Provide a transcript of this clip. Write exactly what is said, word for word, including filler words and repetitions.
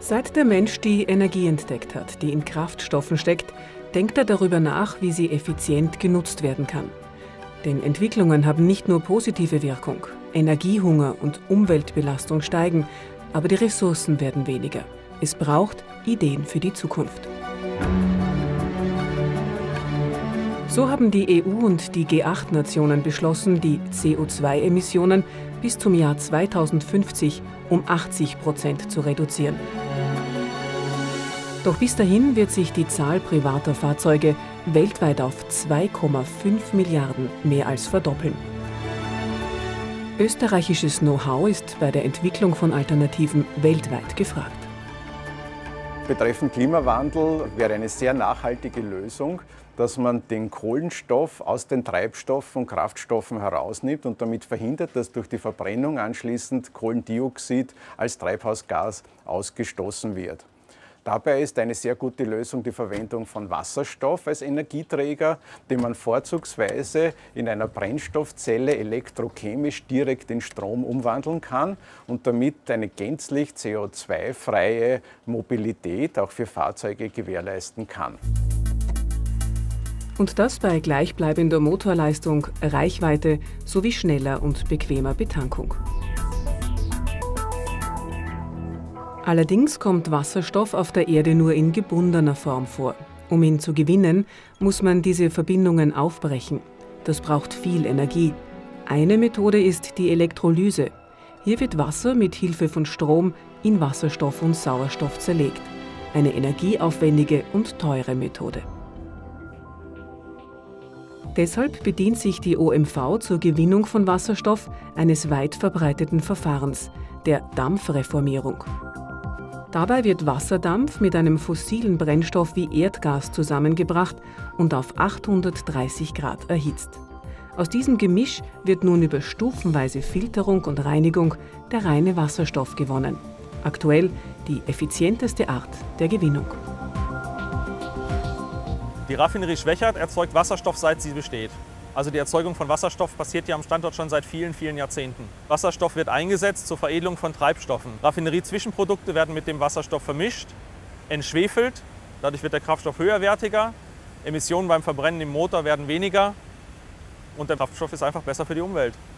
Seit der Mensch die Energie entdeckt hat, die in Kraftstoffen steckt, denkt er darüber nach, wie sie effizient genutzt werden kann. Denn Entwicklungen haben nicht nur positive Wirkung. Energiehunger und Umweltbelastung steigen, aber die Ressourcen werden weniger. Es braucht Ideen für die Zukunft. So haben die E U und die G acht Nationen beschlossen, die C O zwei Emissionen bis zum Jahr zweitausendfünfzig um achtzig Prozent zu reduzieren. Doch bis dahin wird sich die Zahl privater Fahrzeuge weltweit auf zwei Komma fünf Milliarden mehr als verdoppeln. Österreichisches Know-how ist bei der Entwicklung von Alternativen weltweit gefragt. Betreffend Klimawandel wäre eine sehr nachhaltige Lösung, dass man den Kohlenstoff aus den Treibstoffen und Kraftstoffen herausnimmt und damit verhindert, dass durch die Verbrennung anschließend Kohlendioxid als Treibhausgas ausgestoßen wird. Dabei ist eine sehr gute Lösung die Verwendung von Wasserstoff als Energieträger, den man vorzugsweise in einer Brennstoffzelle elektrochemisch direkt in Strom umwandeln kann und damit eine gänzlich C O zwei freie Mobilität auch für Fahrzeuge gewährleisten kann. Und das bei gleichbleibender Motorleistung, Reichweite sowie schneller und bequemer Betankung. Allerdings kommt Wasserstoff auf der Erde nur in gebundener Form vor. Um ihn zu gewinnen, muss man diese Verbindungen aufbrechen. Das braucht viel Energie. Eine Methode ist die Elektrolyse. Hier wird Wasser mit Hilfe von Strom in Wasserstoff und Sauerstoff zerlegt. Eine energieaufwendige und teure Methode. Deshalb bedient sich die O M V zur Gewinnung von Wasserstoff eines weit verbreiteten Verfahrens, der Dampfreformierung. Dabei wird Wasserdampf mit einem fossilen Brennstoff wie Erdgas zusammengebracht und auf achthundertdreißig Grad erhitzt. Aus diesem Gemisch wird nun über stufenweise Filterung und Reinigung der reine Wasserstoff gewonnen. Aktuell die effizienteste Art der Gewinnung. Die Raffinerie Schwechat erzeugt Wasserstoff, seit sie besteht. Also die Erzeugung von Wasserstoff passiert hier am Standort schon seit vielen, vielen Jahrzehnten. Wasserstoff wird eingesetzt zur Veredelung von Treibstoffen. Raffinerie-Zwischenprodukte werden mit dem Wasserstoff vermischt, entschwefelt, dadurch wird der Kraftstoff höherwertiger, Emissionen beim Verbrennen im Motor werden weniger und der Kraftstoff ist einfach besser für die Umwelt.